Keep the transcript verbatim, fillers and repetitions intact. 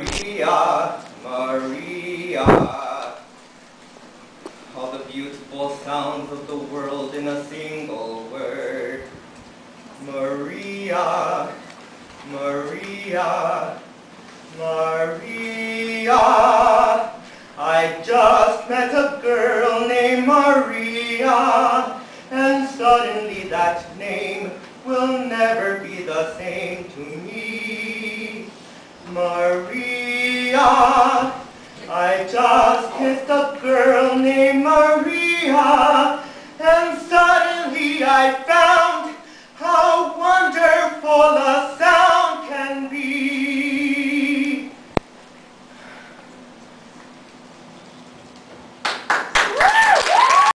Maria, Maria. All the beautiful sounds of the world in a single word. Maria, Maria, Maria. I just met a girl named Maria, and suddenly that name will never be the same to me. Maria, I just kissed a girl named Maria, and suddenly I found how wonderful a